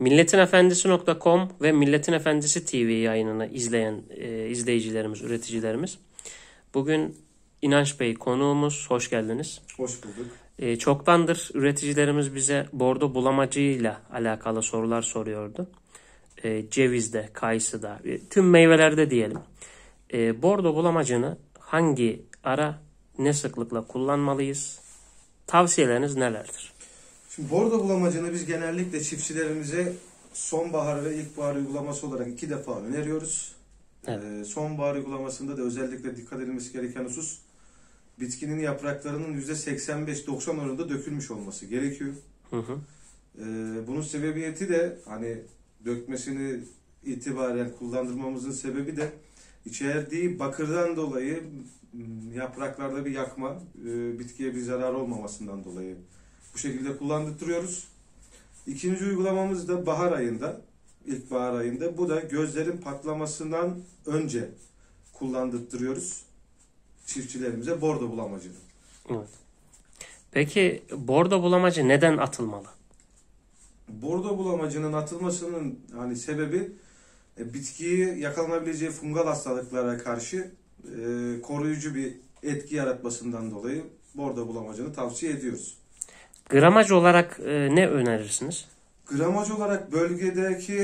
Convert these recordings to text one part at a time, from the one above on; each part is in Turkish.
Milletinefendisi.com ve Milletin Efendisi TV yayınını izleyen izleyicilerimiz, üreticilerimiz. Bugün İnanç Bey konuğumuz. Hoş geldiniz. Hoş bulduk. Çoktandır üreticilerimiz bize bordo bulamacıyla alakalı sorular soruyordu. Cevizde, kayısıda, tüm meyvelerde diyelim. Bordo bulamacını hangi ara, ne sıklıkla kullanmalıyız? Tavsiyeleriniz nelerdir? Şimdi bordo bulamacını biz genellikle çiftçilerimize sonbahar ve ilkbahar uygulaması olarak 2 defa öneriyoruz. Evet. Sonbahar uygulamasında da özellikle dikkat edilmesi gereken husus bitkinin yapraklarının %85-90 oranında dökülmüş olması gerekiyor. Hı hı. Bunun sebebiyeti de hani dökmesini itibaren kullandırmamızın sebebi de içerdiği bakırdan dolayı yapraklarda bir yakma, bitkiye bir zarar olmamasından dolayı bu şekilde kullandırıyoruz. İkinci uygulamamız da bahar ayında, ilkbahar ayında. Bu da gözlerin patlamasından önce kullandırıyoruz çiftçilerimize bordo bulamacını. Evet. Peki bordo bulamacı neden atılmalı? Bordo bulamacının atılmasının hani sebebi bitkiyi yakalanabileceği fungal hastalıklara karşı koruyucu bir etki yaratmasından dolayı bordo bulamacını tavsiye ediyoruz. Gramaj olarak ne önerirsiniz? Gramaj olarak bölgedeki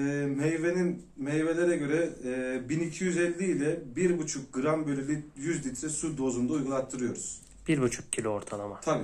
meyvelere göre 1250 ile 1,5 gram bölü 100 litre su dozunda uygulattırıyoruz. 1,5 kilo ortalama. Tabii.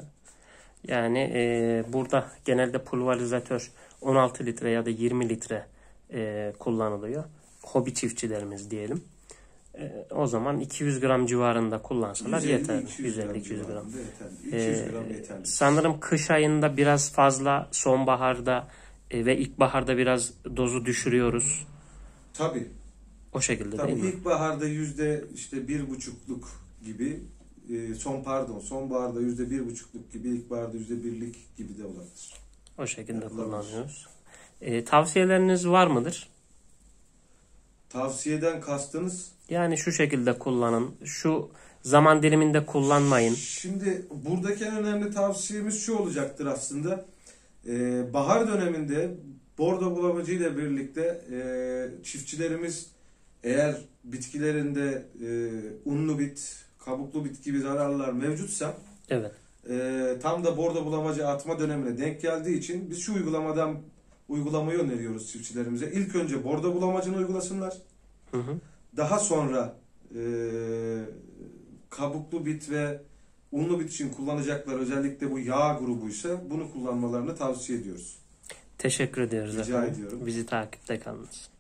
Yani burada genelde pulverizatör 16 litre ya da 20 litre kullanılıyor. Hobi çiftçilerimiz diyelim. O zaman 200 gram civarında kullansalar yeterli. 150-200 gram. 200 gram yeterli. Sanırım kış ayında biraz fazla, sonbaharda ve ilkbaharda biraz dozu düşürüyoruz. Tabii. O şekilde Tabii değil mi? ilkbaharda %1,5'luk gibi, sonbaharda %1,5'luk gibi, ilkbaharda %1'lik gibi de olabilir. O şekilde kullanıyoruz. Tavsiyeleriniz var mıdır? Tavsiyeden kastınız? Yani şu şekilde kullanın, şu zaman diliminde kullanmayın. Şimdi buradaki en önemli tavsiyemiz şu olacaktır aslında. Bahar döneminde bordo bulamacı ile birlikte çiftçilerimiz eğer bitkilerinde unlu bit, kabuklu bit gibi zararlar mevcutsa, Evet. tam da bordo bulamacı atma dönemine denk geldiği için biz şu uygulamayı öneriyoruz çiftçilerimize. İlk önce bordo bulamacını uygulasınlar. Hı hı. Daha sonra kabuklu bit ve unlu bit için kullanacaklar, özellikle bu yağ grubuysa bunu kullanmalarını tavsiye ediyoruz. Teşekkür ediyoruz Rica efendim. ediyorum. Bizi takipte kalınız.